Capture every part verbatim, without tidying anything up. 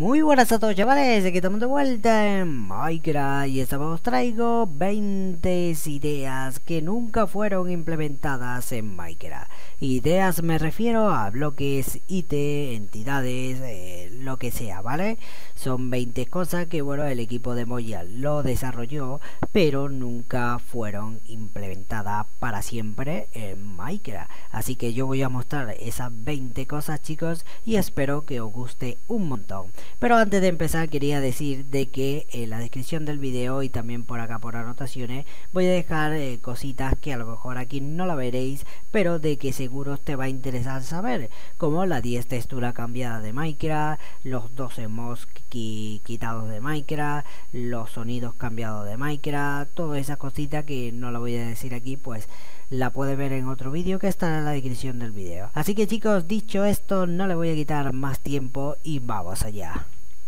Muy buenas a todos, chavales, aquí estamos de vuelta en Minecraft y esta vez os traigo veinte ideas que nunca fueron implementadas en Minecraft. Ideas me refiero a bloques, I T, entidades, eh, lo que sea, ¿vale? Son veinte cosas que, bueno, el equipo de Mojang lo desarrolló, pero nunca fueron implementadas para siempre en Minecraft. Así que yo voy a mostrar esas veinte cosas, chicos, y espero que os guste un montón. Pero antes de empezar quería decir de que en la descripción del video y también por acá por anotaciones voy a dejar eh, cositas que a lo mejor aquí no la veréis, pero de que seguro te va a interesar saber, como la diez textura cambiada de Minecraft, los doce mods quitados de Minecraft, los sonidos cambiados de Minecraft, todas esas cositas que no la voy a decir aquí, pues la puedes ver en otro vídeo que estará en la descripción del vídeo. Así que, chicos, dicho esto, no le voy a quitar más tiempo y vamos allá.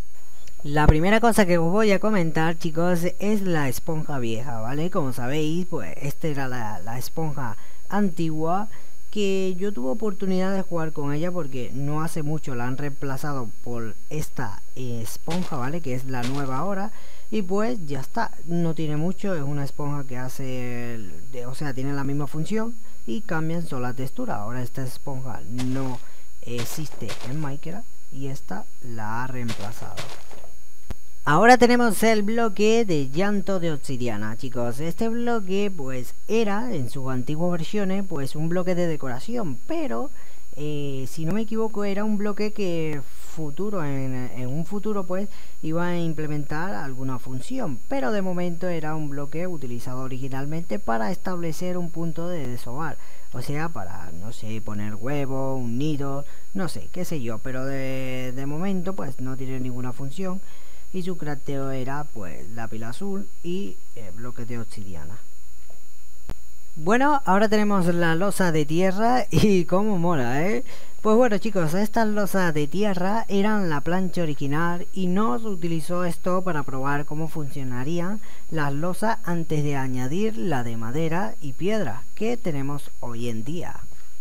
La primera cosa que os voy a comentar, chicos, es la esponja vieja, ¿vale? Como sabéis, pues esta era la, la esponja antigua, que yo tuve oportunidad de jugar con ella porque no hace mucho la han reemplazado por esta eh, esponja, ¿vale? Que es la nueva ahora. Y pues ya está, no tiene mucho, es una esponja que hace, de, o sea, tiene la misma función y cambian solo la textura. Ahora esta esponja no existe en Minecraft y esta la ha reemplazado. Ahora tenemos el bloque de llanto de obsidiana, chicos. Este bloque pues era en sus antiguas versiones pues un bloque de decoración, pero eh, si no me equivoco era un bloque que futuro en, en un futuro pues iba a implementar alguna función, pero de momento era un bloque utilizado originalmente para establecer un punto de desovar, o sea, para, no sé, poner huevo, un nido, no sé, qué sé yo, pero de, de momento pues no tiene ninguna función. Y su crafteo era pues la pila azul y eh, bloque de obsidiana. Bueno, ahora tenemos la losa de tierra y cómo mola, ¿eh? Pues bueno, chicos, estas losas de tierra eran la plancha original y no se utilizó esto para probar cómo funcionarían las losas antes de añadir la de madera y piedra que tenemos hoy en día.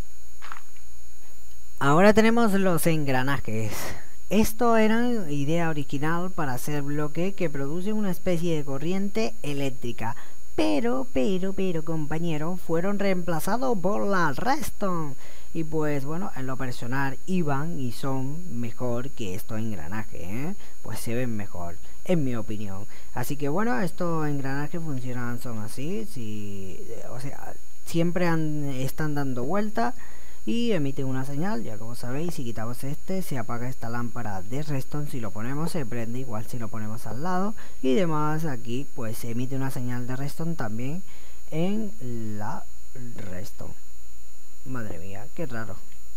Ahora tenemos los engranajes. Esto era idea original para hacer bloque que produce una especie de corriente eléctrica, pero, pero, pero, compañeros, fueron reemplazados por la redstone. Y pues bueno, en lo personal iban y son mejor que estos engranajes, ¿eh? Pues se ven mejor, en mi opinión. Así que bueno, estos engranajes funcionan, son así, si, o sea, siempre han, están dando vuelta y emite una señal. Ya como sabéis, si quitamos este se apaga esta lámpara de redstone, si lo ponemos se prende igual si lo ponemos al lado, y demás aquí pues se emite una señal de redstone también en la redstone. Madre mía, qué raro.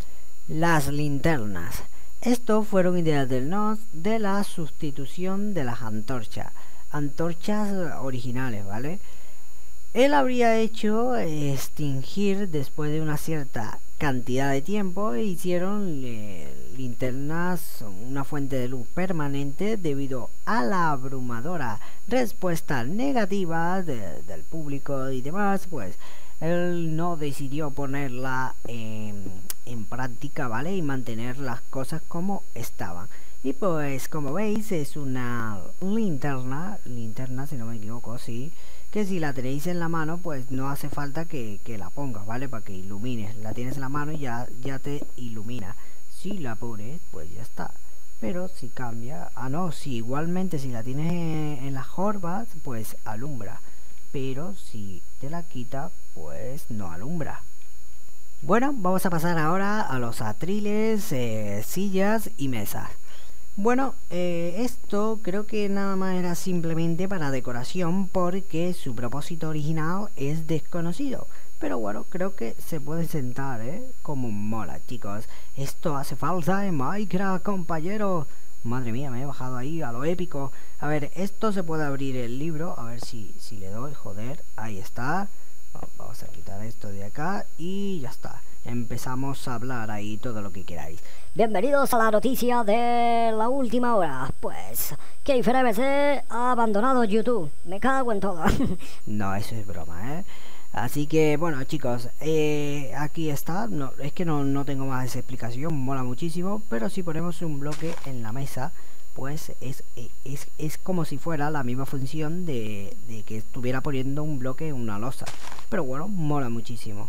Las linternas. Estos fueron ideas del N O S de la sustitución de las antorchas, antorchas originales, ¿vale? Él habría hecho extinguir después de una cierta cantidad de tiempo e hicieron eh, linternas, una fuente de luz permanente debido a la abrumadora respuesta negativa de, del público y demás. Pues él no decidió ponerla en, en práctica, ¿vale? Y mantener las cosas como estaban. Y pues como veis es una linterna, linterna si no me equivoco, sí, que si la tenéis en la mano pues no hace falta que, que la pongas, ¿vale? Para que ilumines, la tienes en la mano y ya, ya te ilumina. Si la pones pues ya está, pero si cambia, ah no, si igualmente si la tienes en, en las jorbas pues alumbra, pero si te la quita pues no alumbra. Bueno, vamos a pasar ahora a los atriles, eh, sillas y mesas. Bueno, eh, esto creo que nada más era simplemente para decoración porque su propósito original es desconocido. Pero bueno, creo que se puede sentar, ¿eh? Como mola, chicos. Esto hace falta en Minecraft, compañeros. Madre mía, me he bajado ahí a lo épico. A ver, esto se puede abrir el libro. A ver si, si le doy, joder, ahí está. Vamos a quitar esto de acá y ya está. Empezamos a hablar ahí todo lo que queráis. Bienvenidos a la noticia de la última hora. Pues, KeyFreeBC ha abandonado YouTube. Me cago en todo. No, eso es broma, ¿eh? Así que, bueno, chicos, eh, aquí está. No, es que no, no tengo más explicación, mola muchísimo. Pero si ponemos un bloque en la mesa, pues es, es, es como si fuera la misma función de, de que estuviera poniendo un bloque en una losa. Pero bueno, mola muchísimo.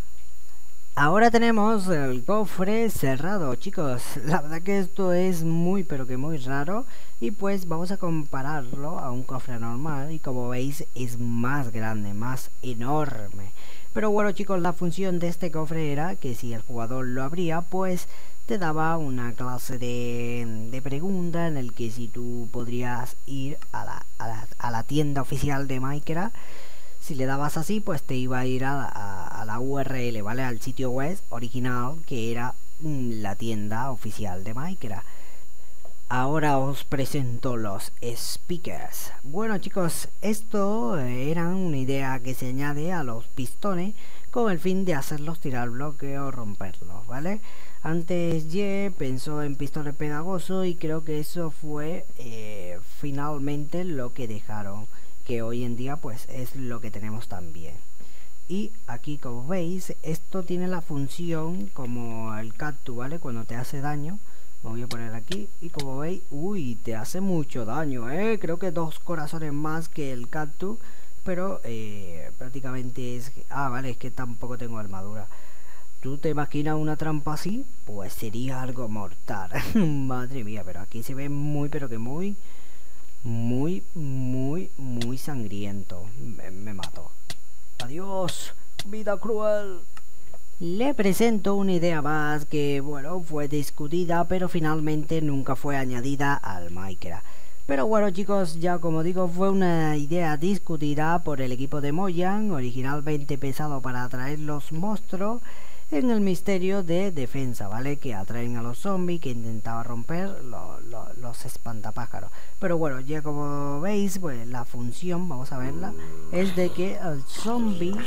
Ahora tenemos el cofre cerrado, chicos. La verdad que esto es muy pero que muy raro. Y pues vamos a compararlo a un cofre normal. Y como veis es más grande, más enorme. Pero bueno, chicos, la función de este cofre era que si el jugador lo abría, pues te daba una clase de, de pregunta en el que si tú podrías ir a la, a la, a la tienda oficial de Minecraft. Si le dabas así, pues te iba a ir a, a, a la U R L, ¿vale? Al sitio web original, que era mm, la tienda oficial de Minecraft. Ahora os presento los speakers. Bueno, chicos, esto era una idea que se añade a los pistones con el fin de hacerlos tirar bloque o romperlos, ¿vale? Antes Ye pensó en pistones pegajosos y creo que eso fue eh, finalmente lo que dejaron, que hoy en día pues es lo que tenemos también. Y aquí, como veis, esto tiene la función como el cactus, ¿vale? Cuando te hace daño. Me voy a poner aquí y como veis, uy, te hace mucho daño, ¿eh? Creo que dos corazones más que el cactus, pero eh, prácticamente es... Ah, vale, es que tampoco tengo armadura. ¿Tú te imaginas una trampa así? Pues sería algo mortal. Madre mía, pero aquí se ve muy, pero que muy... Muy, muy, muy sangriento. Me, me mato. Adiós, vida cruel. Le presento una idea más que, bueno, fue discutida, pero finalmente nunca fue añadida al Minecraft. Pero bueno, chicos, ya como digo, fue una idea discutida por el equipo de Mojang, originalmente pensado para atraer los monstruos en el misterio de defensa, ¿vale? Que atraen a los zombies, que intentaba romper lo, lo, los espantapájaros. Pero bueno, ya como veis, pues la función, vamos a verla, es de que el zombie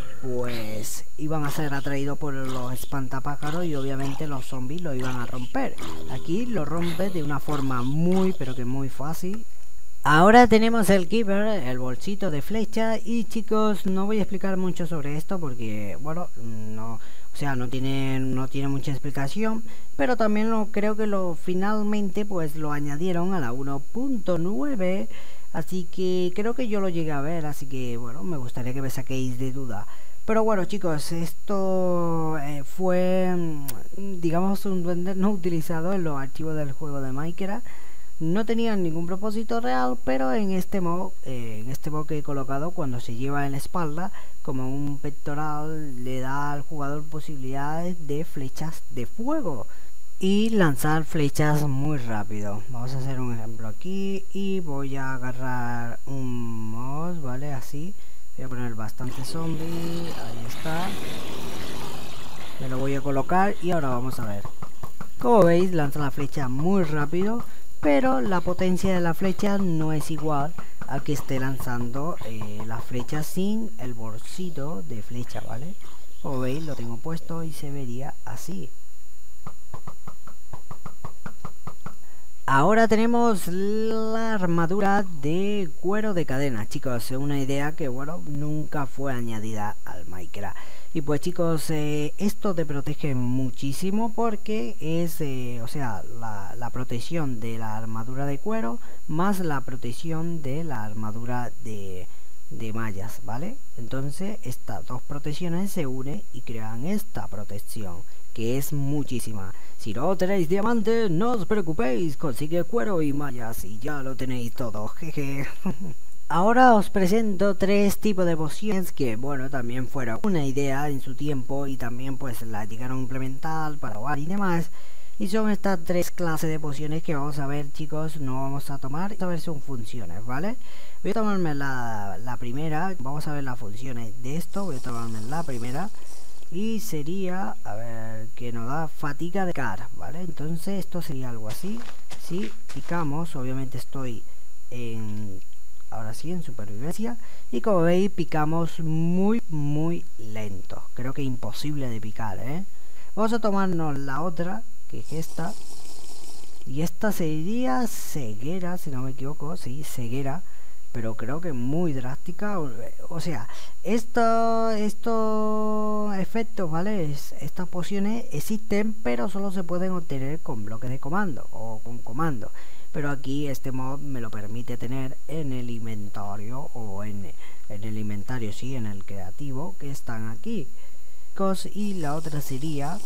pues iban a ser atraídos por los espantapájaros y obviamente los zombies lo iban a romper. Aquí lo rompe de una forma muy pero que muy fácil. Ahora tenemos el keeper, el bolsito de flecha, y chicos, no voy a explicar mucho sobre esto porque, bueno, no, o sea, no tiene, no tiene mucha explicación, pero también lo, creo que lo finalmente pues lo añadieron a la uno punto nueve, así que creo que yo lo llegué a ver, así que bueno, me gustaría que me saquéis de duda. Pero bueno, chicos, esto eh, fue, digamos, un duende no utilizado en los archivos del juego de Minecraft. No tenían ningún propósito real, pero en este modo, eh, en este modo que he colocado, cuando se lleva en la espalda como un pectoral, le da al jugador posibilidades de flechas de fuego y lanzar flechas muy rápido. Vamos a hacer un ejemplo aquí y voy a agarrar un mouse, ¿vale? Así. Voy a poner bastante zombie, ahí está. Me lo voy a colocar y ahora vamos a ver. Como veis, lanza la flecha muy rápido, pero la potencia de la flecha no es igual a que esté lanzando eh, la flecha sin el bolsito de flecha, ¿vale? Como veis, lo tengo puesto y se vería así. Ahora tenemos la armadura de cuero de cadena, chicos, una idea que, bueno, nunca fue añadida al Minecraft. Y pues, chicos, eh, esto te protege muchísimo porque es, eh, o sea, la, la protección de la armadura de cuero más la protección de la armadura de, de mallas, ¿vale? Entonces, estas dos protecciones se unen y crean esta protección, que es muchísima. Si no tenéis diamante, no os preocupéis, consigue cuero y mallas y ya lo tenéis todo, jeje. Ahora os presento tres tipos de pociones que, bueno, también fueron una idea en su tiempo y también pues la llegaron a implementar para probar y demás. Y son estas tres clases de pociones que vamos a ver, chicos, no vamos a tomar, a ver si son funciones, ¿vale? Voy a tomarme la, la primera, vamos a ver las funciones de esto, voy a tomarme la primera. Y sería, a ver, que nos da fatiga de cara, ¿vale? Entonces esto sería algo así. Si picamos, obviamente estoy en, ahora sí, en supervivencia. Y como veis, picamos muy, muy lento. Creo que imposible de picar, ¿eh? Vamos a tomarnos la otra, que es esta. Y esta sería ceguera, si no me equivoco, sí, ceguera. Pero creo que muy drástica. O sea, esto, estos efectos, ¿vale? Es, estas pociones existen, pero solo se pueden obtener con bloques de comando o con comando. pero aquí este mod me lo permite tener en el inventario, o en, en el inventario, sí, en el creativo, que están aquí. Y la otra sería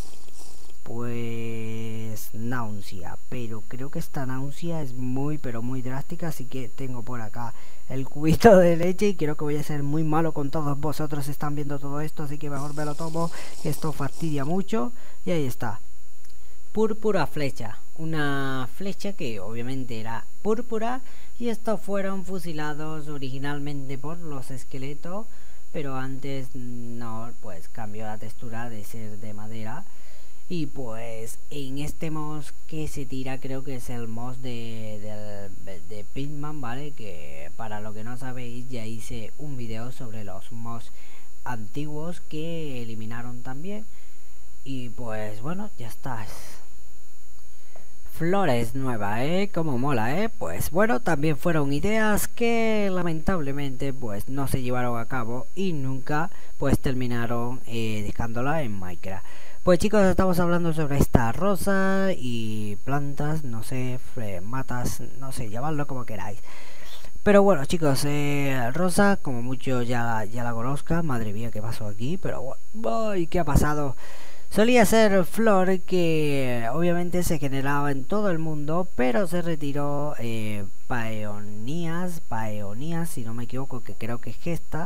pues náusea, pero creo que esta náusea es muy pero muy drástica, así que tengo por acá el cubito de leche y creo que voy a ser muy malo con todos vosotros. Están viendo todo esto, así que mejor me lo tomo, esto fastidia mucho. Y ahí está, púrpura flecha, una flecha que obviamente era púrpura, y estos fueron fusilados originalmente por los esqueletos, pero antes no, pues cambió la textura de ser de madera. Y pues en este mod que se tira, creo que es el mod de, de, de Pitman, ¿vale? Que para lo que no sabéis, ya hice un video sobre los mods antiguos que eliminaron también. Y pues bueno, ya está. Flores nueva, ¿eh? Como mola, ¿eh? Pues bueno, también fueron ideas que lamentablemente pues no se llevaron a cabo y nunca pues terminaron eh, dejándola en Minecraft. Pues chicos, estamos hablando sobre esta rosa y plantas, no sé, matas, no sé, llamadlo como queráis. Pero bueno chicos, eh, rosa, como mucho ya, ya la conozcan. Madre mía, ¿qué pasó aquí? Pero bueno, ¿qué ha pasado? Solía ser flor que obviamente se generaba en todo el mundo, pero se retiró eh, paeonías, paeonías, si no me equivoco, que creo que es esta.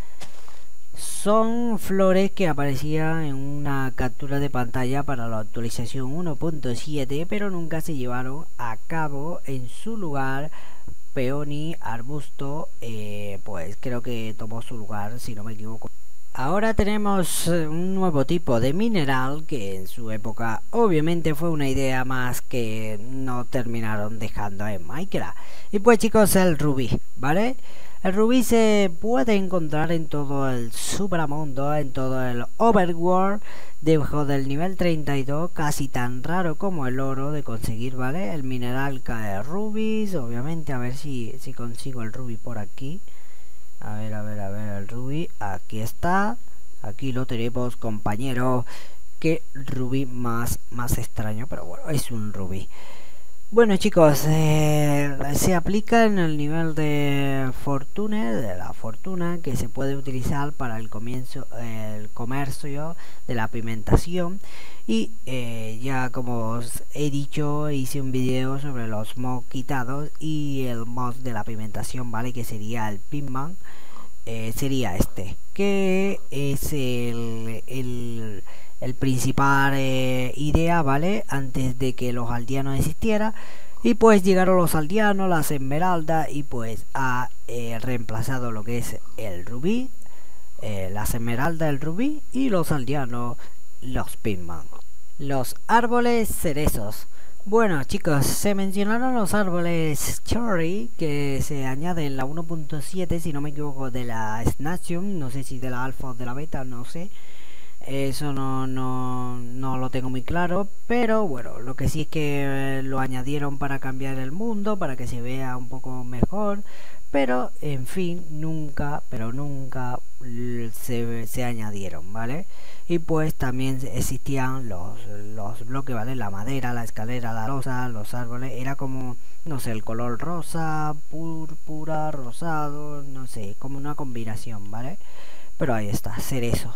Son flores que aparecían en una captura de pantalla para la actualización uno punto siete, pero nunca se llevaron a cabo. En su lugar, peony, arbusto, eh, pues creo que tomó su lugar, si no me equivoco. Ahora tenemos un nuevo tipo de mineral que en su época obviamente fue una idea más que no terminaron dejando en Minecraft. Y pues chicos, el rubí, ¿vale? El rubí se puede encontrar en todo el supramundo, en todo el overworld, debajo del nivel treinta y dos, casi tan raro como el oro de conseguir, ¿vale? El mineral cae rubis, obviamente, a ver si, si consigo el rubí por aquí. A ver, a ver, a ver, el rubí, aquí está, aquí lo tenemos, compañero. Qué rubí más, más extraño, pero bueno, es un rubí. Bueno chicos, eh, se aplica en el nivel de fortuna, de la fortuna, que se puede utilizar para el comienzo, el comercio de la pigmentación. Y eh, ya como os he dicho, hice un video sobre los mods quitados y el mod de la pigmentación, ¿vale? Que sería el Pitman, eh, sería este, que es el... el el principal eh, idea, ¿vale? Antes de que los aldeanos existieran. Y pues llegaron los aldeanos, las esmeraldas, y pues ha eh, reemplazado lo que es el rubí, eh, las esmeraldas, el rubí, y los aldeanos, los Pitman. Los árboles cerezos. Bueno chicos, se mencionaron los árboles cherry que se añade en la uno punto siete, si no me equivoco, de la Snatium, no sé si de la alfa o de la beta, no sé. Eso no, no, no lo tengo muy claro, pero bueno, lo que sí es que lo añadieron para cambiar el mundo, para que se vea un poco mejor, pero en fin, nunca, pero nunca se, se añadieron, ¿vale? Y pues también existían los, los bloques, ¿vale? La madera, la escalera, la rosa, los árboles, era como, no sé, el color rosa, púrpura, rosado, no sé, como una combinación, ¿vale? Pero ahí está, cerezos.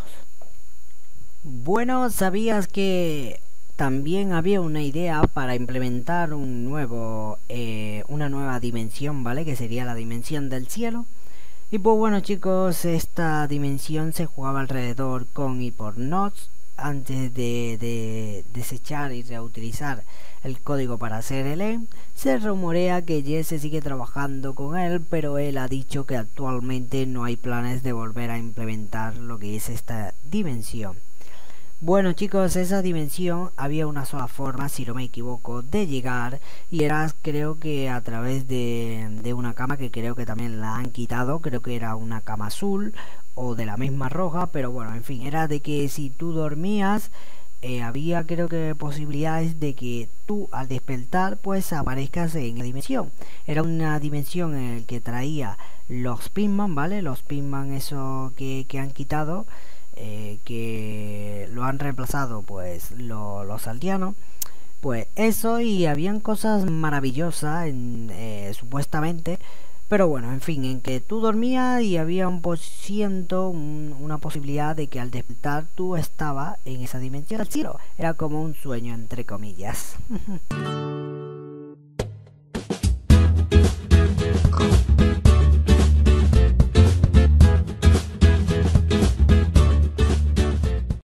Bueno, ¿sabías que también había una idea para implementar un nuevo, eh, una nueva dimensión, ¿vale? Que sería la dimensión del cielo. Y pues bueno chicos, esta dimensión se jugaba alrededor con y por nodes. Antes de, de desechar y reutilizar el código para hacer el end, se rumorea que Jesse sigue trabajando con él, pero él ha dicho que actualmente no hay planes de volver a implementar lo que es esta dimensión. Bueno chicos, esa dimensión había una sola forma, si no me equivoco, de llegar, y era, creo que a través de, de una cama, que creo que también la han quitado, creo que era una cama azul o de la misma roja, pero bueno, en fin, era de que si tú dormías, eh, había creo que posibilidades de que tú al despertar pues aparezcas en la dimensión. Era una dimensión en la que traía los Pitman, ¿vale? Los Pitman, eso que, que han quitado. Eh, que lo han reemplazado pues lo, los aldeanos, Pues eso, y habían cosas maravillosas en, eh, supuestamente. Pero bueno, en fin, en que tú dormías y había un por ciento, un, una posibilidad de que al despertar tú estabas en esa dimensión del cielo. Era como un sueño, entre comillas.